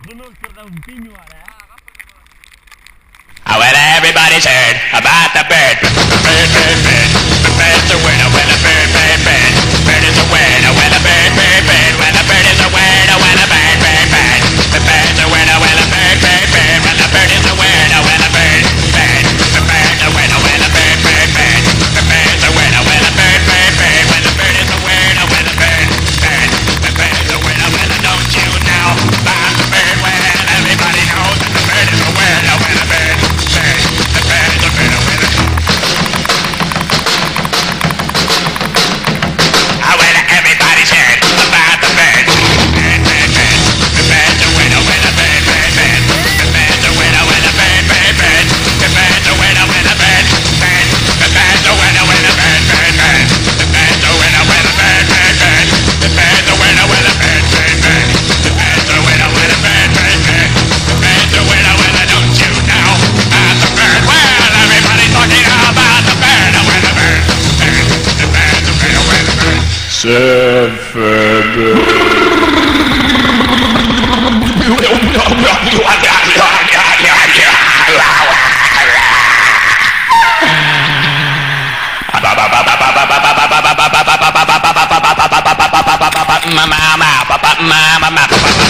Well, everybody's heard about the bird. Bird, bird, bird. The bird's a winner when a bird, bird, bird. Bird is a winner when a bird, bird, bird. When a bird is a winner when a bird, bird, bird. The bird's a winner when a bird, bird, bird. When the bird is a winner when a bird, bird. The bird's a winner when a bird, bird, bird. The bird's a winner when a bird, bird, bird. When the bird is a winner when a bird, bird. The bird's a winner when a don't you know about the bird? Well, everybody knows that the bird is a winner when a bird. Mama